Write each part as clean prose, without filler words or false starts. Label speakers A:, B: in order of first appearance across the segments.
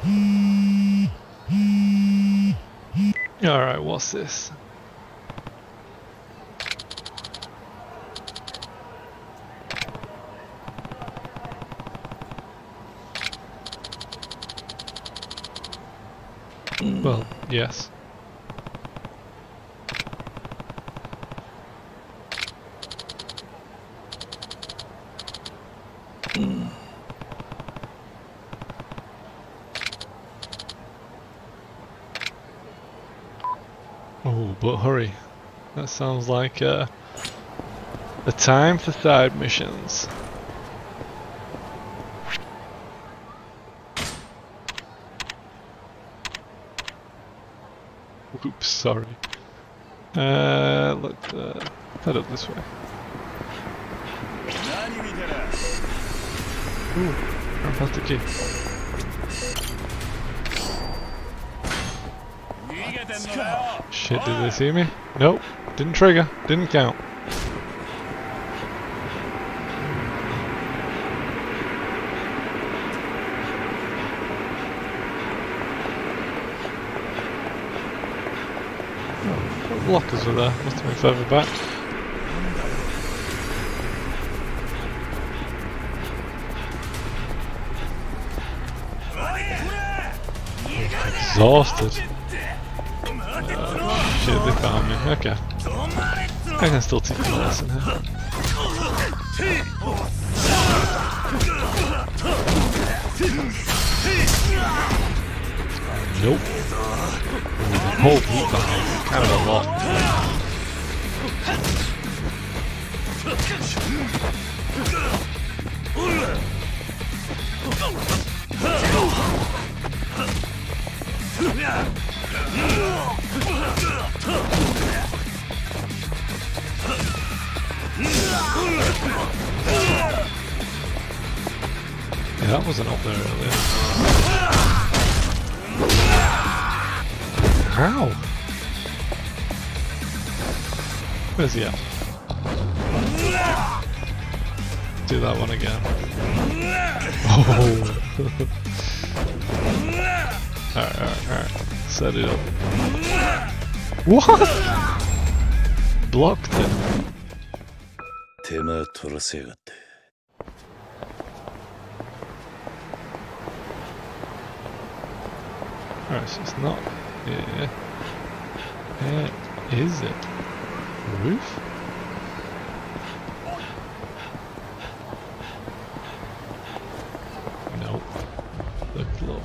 A: Alright, what's this? Well, yes. Oh, but hurry. That sounds like the time for side missions. Oops, sorry. Let's head up this way. Ooh, I passed the key. Shit, did they see me? Nope, didn't trigger, didn't count. Oh, blockers were there, must have been further back. Exhausted. Shit, they found me. Okay. I can still teach a lesson here. Nope. The whole heat behind kind of a lot. Yeah, that wasn't up there earlier. How? Where's he at? Do that one again. Oh! Alright. Set it up. What? Blocked it. Alright, so it's not here. Where is it? Roof? Nope. The floor.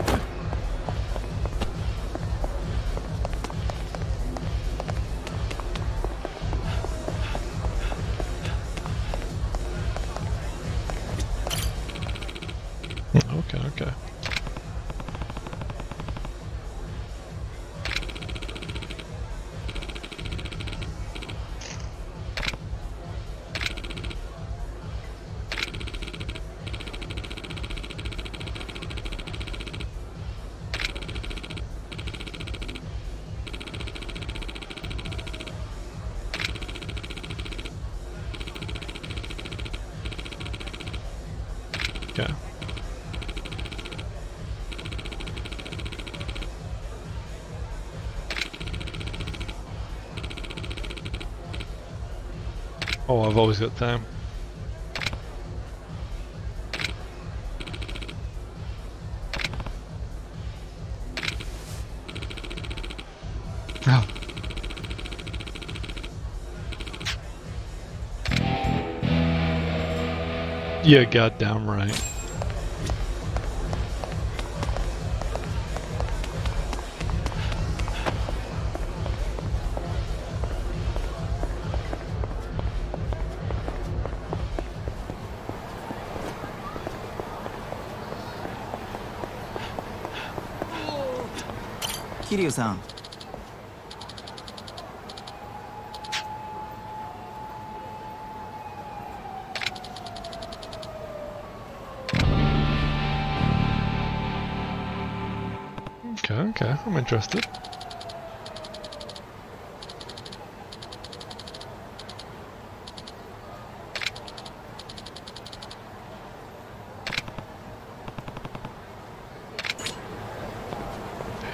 A: Okay. Okay. Oh, I've always got time. Oh. Yeah, goddamn right.
B: Kiryu-san.
A: Okay, I'm interested.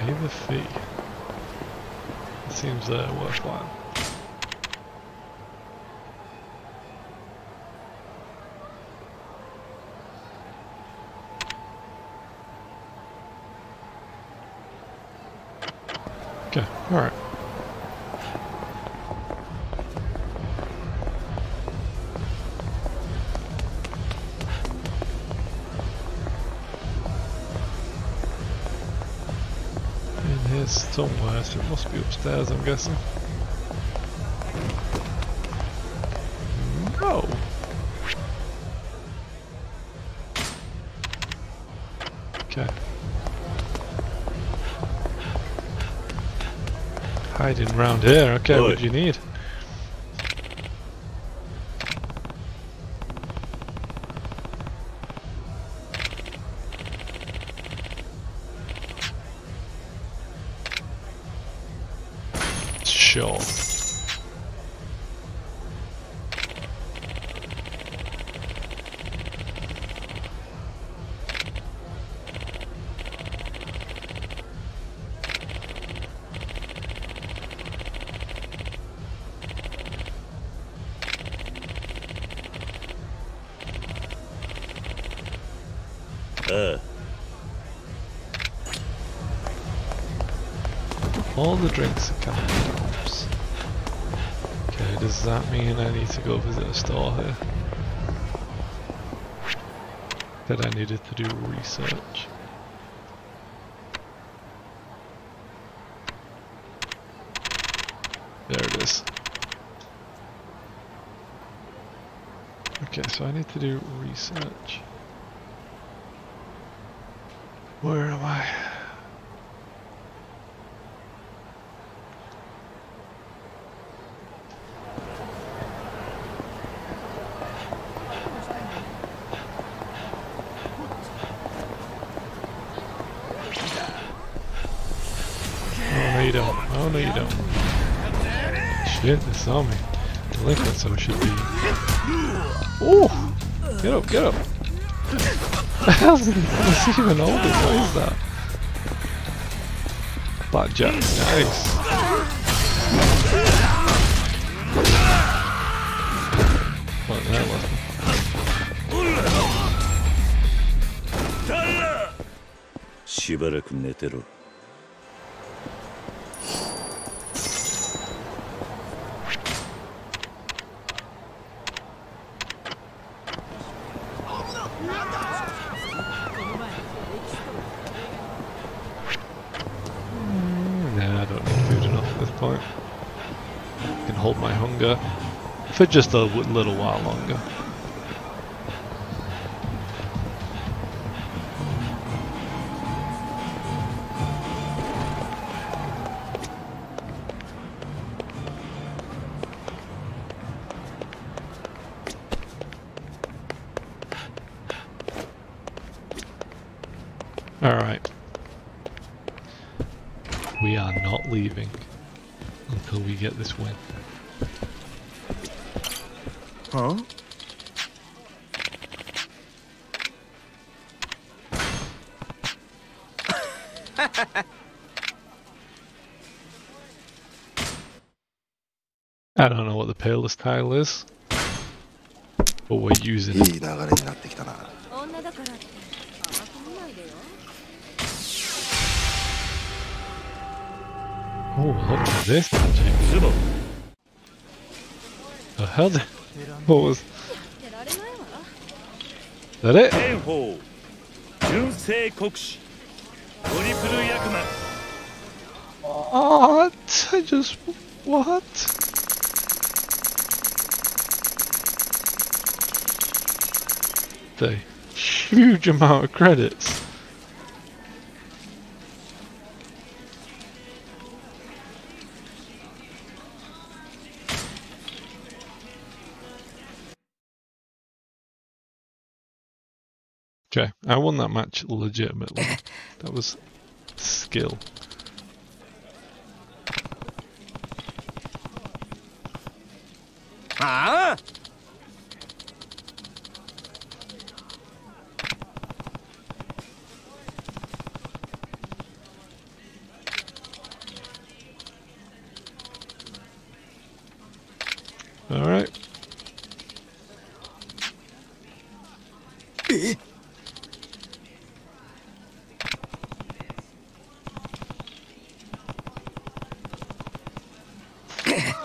A: Pay the fee. It seems worthwhile. Okay, alright. Somewhere, so it must be upstairs, I'm guessing. No! Okay. Hiding around here, okay, what do you need? Sure. All the drinks are canned. Okay, does that mean I need to go visit a store here? That I needed to do research. There it is. Okay, so I need to do research. Where am I? Oh no you don't. Shit, they saw me. Delinquent, so it should be. Oh! Get up, get up! What the hell is this even older? What is that? Blackjack, nice. What the hell was it?
B: しばらく寝てろ。
A: Hold my hunger for just a little while longer. All right. We are not leaving until we get this win.
C: Huh?
A: I don't know what the palest tile is, but we're using it. Oh, look at this magic. The hell? What was that? It? What? I just what? The huge amount of credits. Okay, I won that match legitimately. That was skill.
C: Ah!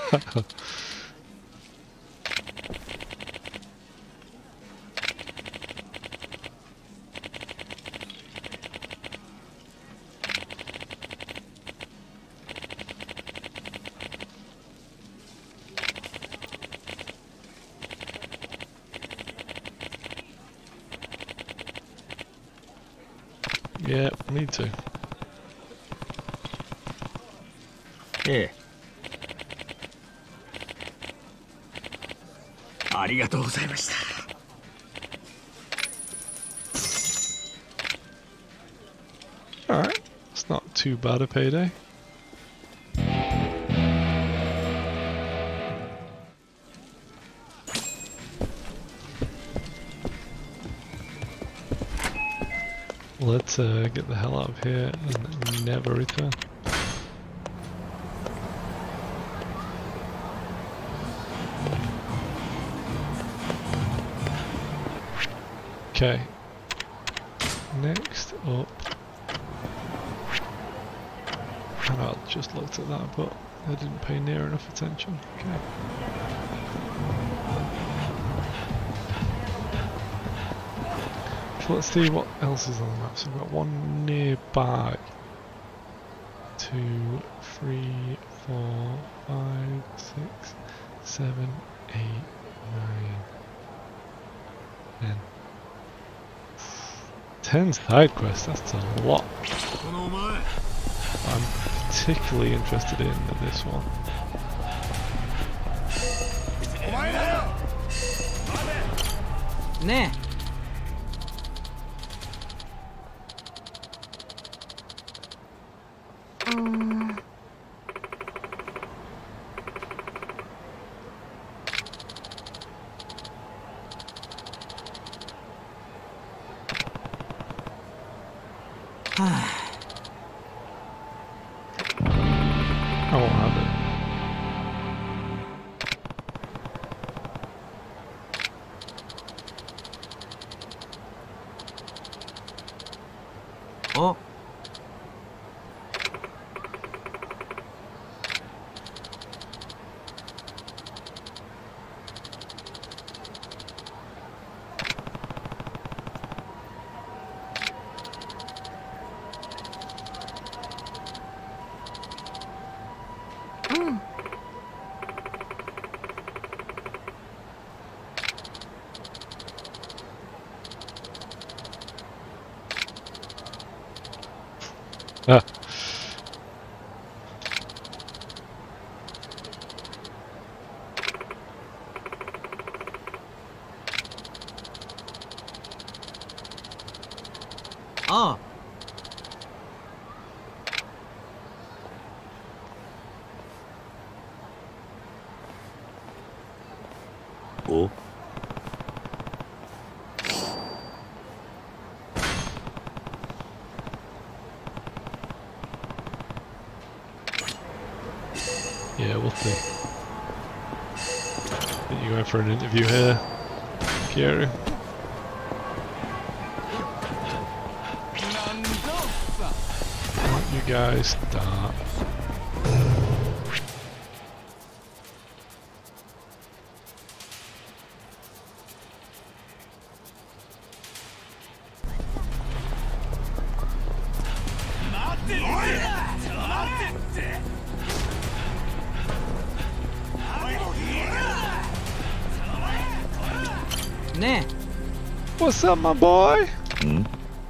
A: Yeah, me too.
C: ええ。ありがとうございました。
A: Alright, it's not too bad a payday. Let's get the hell out of here and never return. Okay. Next up. And I just looked at that, but I didn't pay near enough attention. Okay. So let's see what else is on the map. So we've got one nearby. 2, 3, 4, 5, 6, 7, 8, 9, 10. 10 side quests, that's a lot. I'm particularly interested in this one.
D: Ne.
A: I won't have it.
D: Oh.
A: Ah.
D: Ah.
B: Oh?
A: Yeah, we'll see. Are you going for an interview here, Kiryu? Why don't you guys start?
D: Ne.
A: What's up, my boy?
B: Hmm?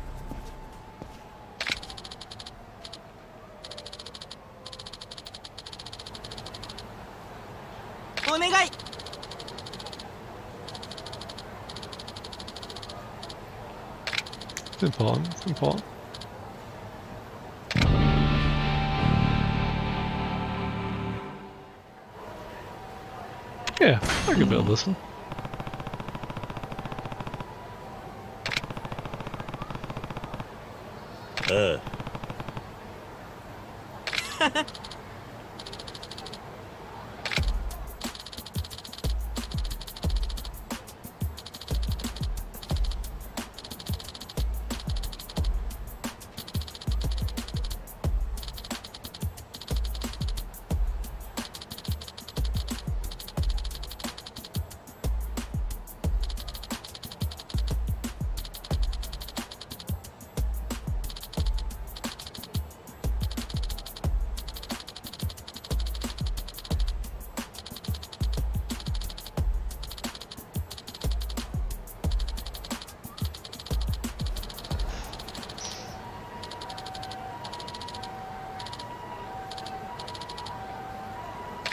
D: Onegai.
A: It's important, it's important. Yeah, I can build this one.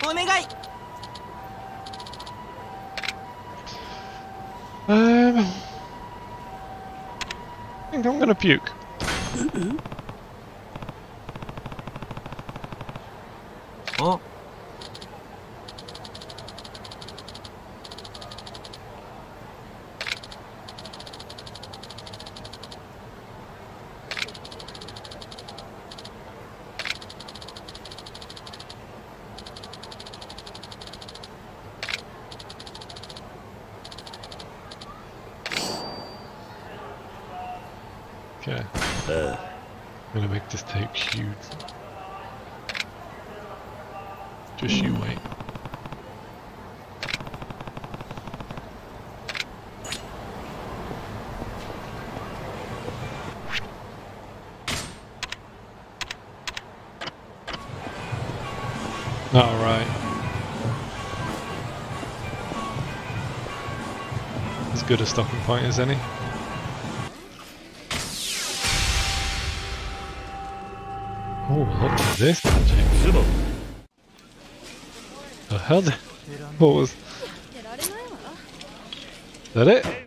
D: お願い
A: I think I'm gonna puke.
D: Oh.
A: Okay. I'm gonna make this tape huge. Just you wait. Alright. As good a stopping point as any. Oh, look at this magic.
B: Tsumo.
A: The hell? What was... Is that it?